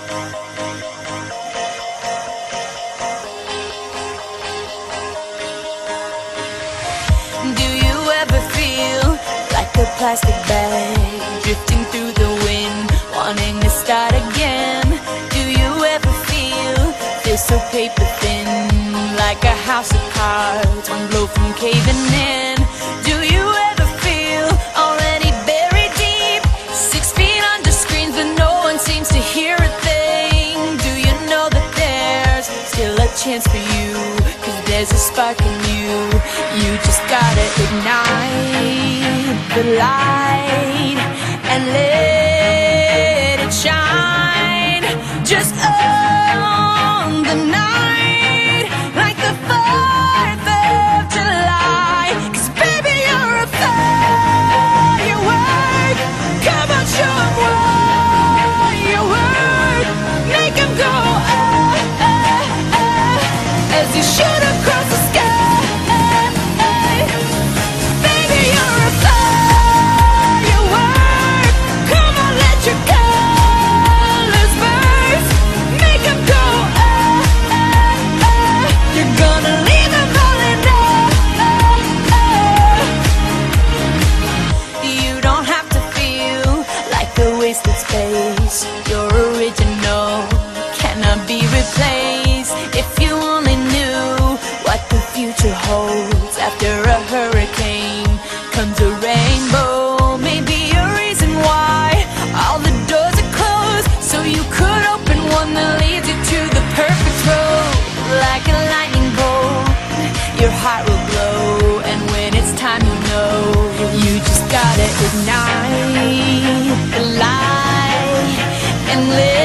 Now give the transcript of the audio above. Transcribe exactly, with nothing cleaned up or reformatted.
Do you ever feel like a plastic bag drifting through the wind, wanting to start again? Do you ever feel this so paper thin, like a house of cards, one blow from caving in? Do you ever feel already buried deep, six feet under screens but no one seems to hear a thing? Do you know that there's still a chance for you, 'cause there's a spark in you? You just gotta ignite the light and let it shine. Just own the night like the fourth of July. 'Cause baby, you're a firework. Come on, show 'em what you work. Make 'em go oh, oh, oh, as you shoot across the sky. Wasted space, your original cannot be replaced. If you only knew what the future holds, after a hurricane comes a rainbow. Maybe a reason why all the doors are closed, so you could open one that leads you to the perfect road. Like a lightning bolt, your heart will glow, and when it's time, you know you just gotta ignite the light and live.